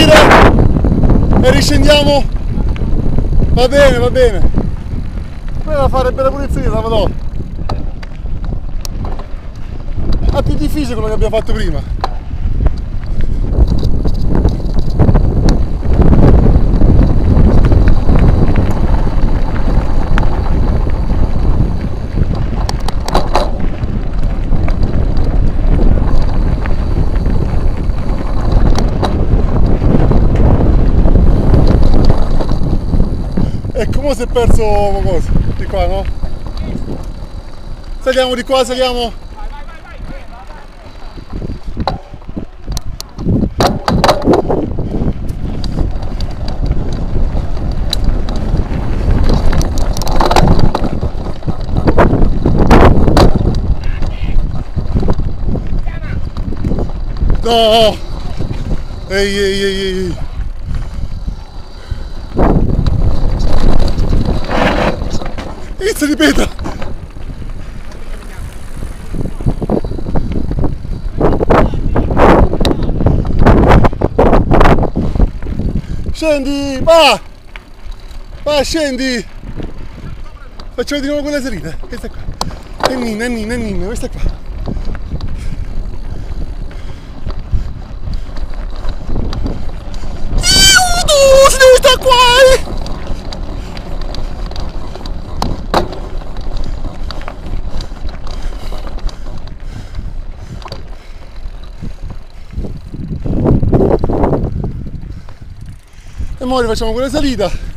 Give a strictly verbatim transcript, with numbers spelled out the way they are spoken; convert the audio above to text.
salire e riscendiamo. Va bene, va bene. Poi da fare bella pulizia, la vado. È più difficile quello che abbiamo fatto prima. E come si è perso qualcosa? Di qua, no? Saliamo di qua, saliamo. No! Ehi, ehi, ehi, ehi! Inizia di peta! Scendi! Va! Va, scendi! Facciamo di nuovo quella salita. Questa qua. E Nina, Nina, Nina, questa qua. Io, si deve stare qua! E ora facciamo quella salita.